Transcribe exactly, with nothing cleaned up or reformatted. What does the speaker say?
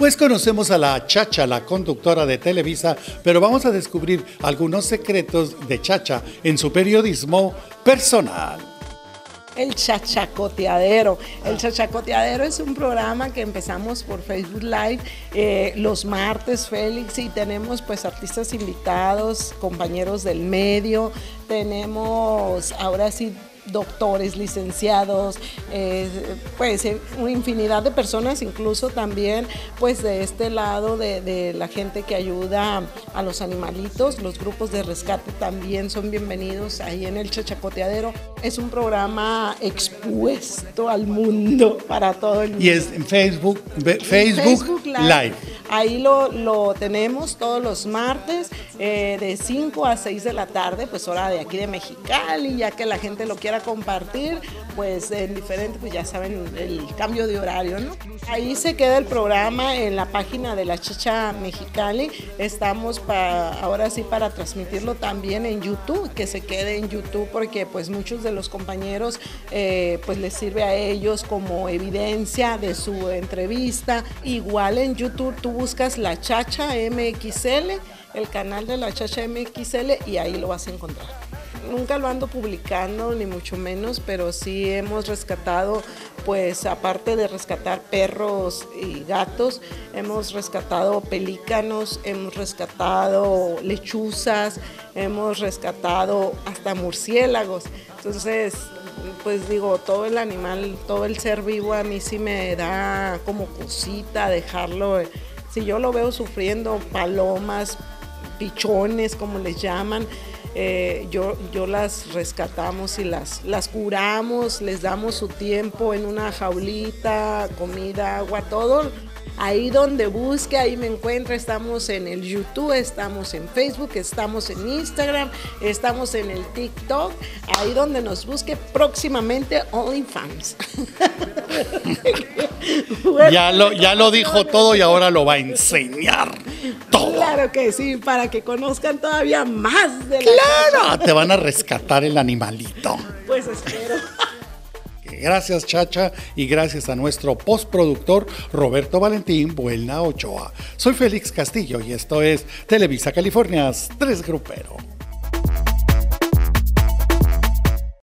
Pues conocemos a la Chacha, la conductora de Televisa, pero vamos a descubrir algunos secretos de Chacha en su periodismo personal. El Chachacoteadero. El Chachacoteadero es un programa que empezamos por Facebook Live eh, los martes, Félix, y tenemos pues artistas invitados, compañeros del medio, tenemos ahora sí doctores, licenciados, eh, pues eh, una infinidad de personas, incluso también pues de este lado de, de la gente que ayuda a los animalitos, los grupos de rescate también son bienvenidos ahí en el Chachacoteadero. Es un programa expuesto al mundo, para todo el mundo. Y es en Facebook, Facebook, Facebook Live. Live. Ahí lo, lo tenemos todos los martes eh, de cinco a seis de la tarde, pues hora de aquí de Mexicali, ya que la gente lo quiera compartir, pues en diferente, pues ya saben, el cambio de horario, ¿no? Ahí se queda el programa en la página de la Chacha Mexicali. Estamos para, ahora sí para transmitirlo también en YouTube, que se quede en YouTube, porque pues muchos de los compañeros eh, pues les sirve a ellos como evidencia de su entrevista. Igual en YouTube tú buscas la Chacha M X L, el canal de la Chacha M X L, y ahí lo vas a encontrar. Nunca lo ando publicando, ni mucho menos, pero sí hemos rescatado, pues aparte de rescatar perros y gatos, hemos rescatado pelícanos, hemos rescatado lechuzas, hemos rescatado hasta murciélagos. Entonces, pues digo, todo el animal, todo el ser vivo a mí sí me da como cosita dejarlo. Si yo lo veo sufriendo, palomas, pichones, como les llaman, Eh, yo, yo las rescatamos y las, las curamos, les damos su tiempo en una jaulita, comida, agua, todo. Ahí donde busque, ahí me encuentra. Estamos en el YouTube, estamos en Facebook, estamos en Instagram, estamos en el TikTok. Ahí donde nos busque, próximamente OnlyFans. Bueno, ya, lo, ya lo dijo todo y ahora lo va a enseñar todo. Claro que sí, para que conozcan todavía más de la Claro, Chacha. Te van a rescatar el animalito. Pues espero. Gracias, Chacha, y gracias a nuestro postproductor Roberto Valentín Buelna Ochoa. Soy Félix Castillo y esto es Televisa California's Tres Grupero.